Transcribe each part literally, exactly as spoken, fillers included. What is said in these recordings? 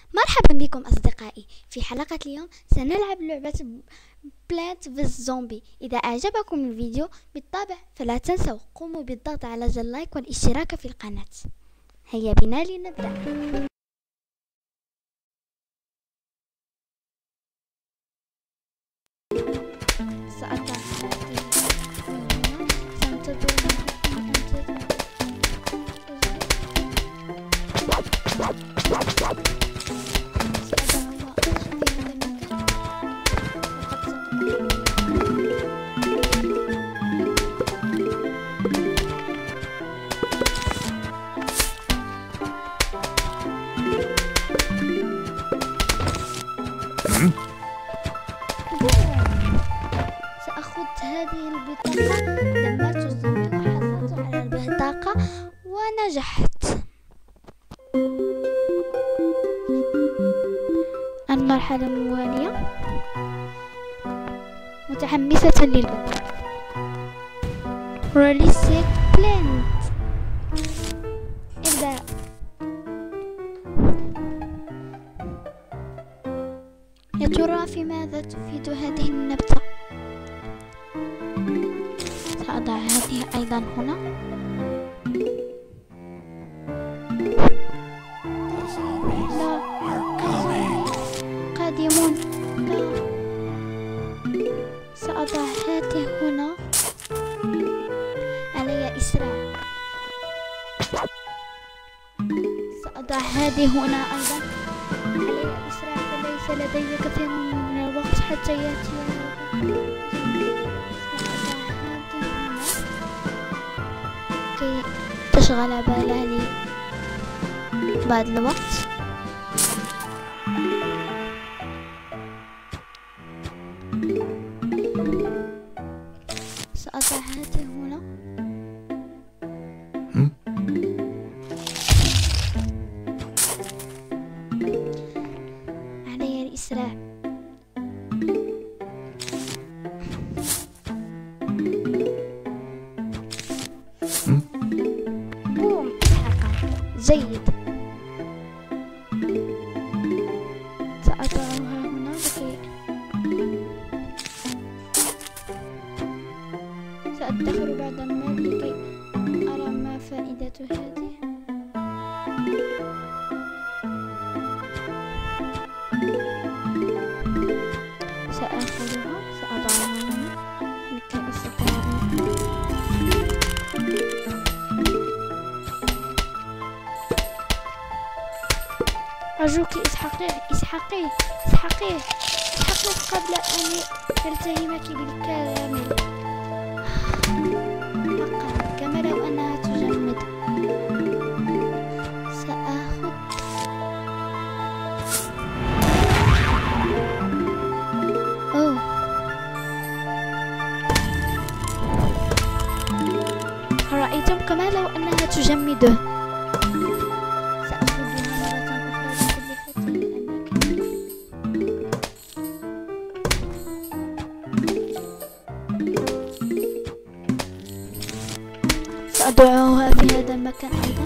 مرحبا بكم أصدقائي. في حلقة اليوم سنلعب لعبة بلانت فيس زومبي. إذا أعجبكم الفيديو بالطبع فلا تنسوا قوموا بالضغط على زر لايك والاشتراك في القناة. هيا بنا لنبدأ. سأضع هذه هنا. سننتظر سأخذ هذه البطاقة. دمرت الزومبي وحصلت على البطاقة ونجحت. المرحلة الموالية. متحمسة للبدء. ريليسيت بلانت. ابدأ. يا ترى في ماذا تفيد هذه النبتة؟ سأضع هذه أيضا هنا. لا، قادمون. لا، سأضع هذه هنا. علي إسراع. سأضع هذه هنا أيضا. علي إسراع فليس لدي كثير من الوقت حتى يأتي. كي تشغل بالها لي بعد الوقت. سأضع هذه هنا. علي الإسراع. بوم. جيد. سأضعها هنا لكي سأدخر بعض المال لكي أرى ما فائدة هذه. سأخذها. سأضعها هنا لكي أستطيع. أرجوك اسحقيه اسحقيه اسحقيه اسحقيه قبل أن يلتهمك بالكامل. حقا كما لو أنها تجمد. سأخذ. أوه. رأيتم كما لو أنها تجمده. سأضعها في هذا المكان أيضا.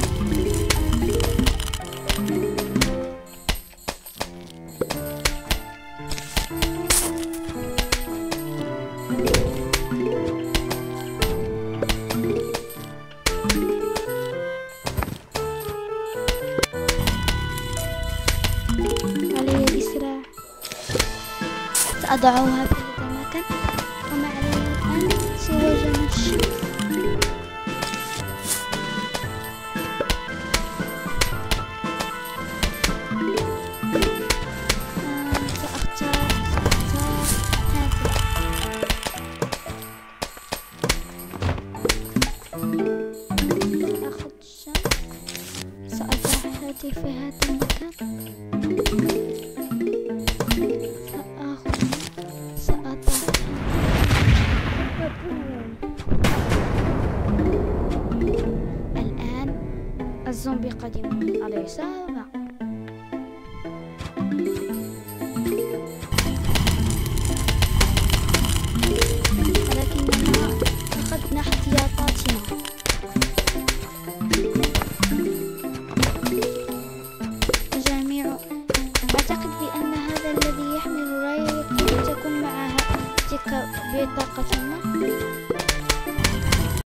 علي الإسراع. سأضعها في هذا المكان وما علي الآن سوى جمع الشمس. في هذا المكان. سأخذ. سأضع. الآن الزومبي قادم. أليس هذا؟ ولكننا أخذنا احتياطاتنا. جميع بطاقة ما.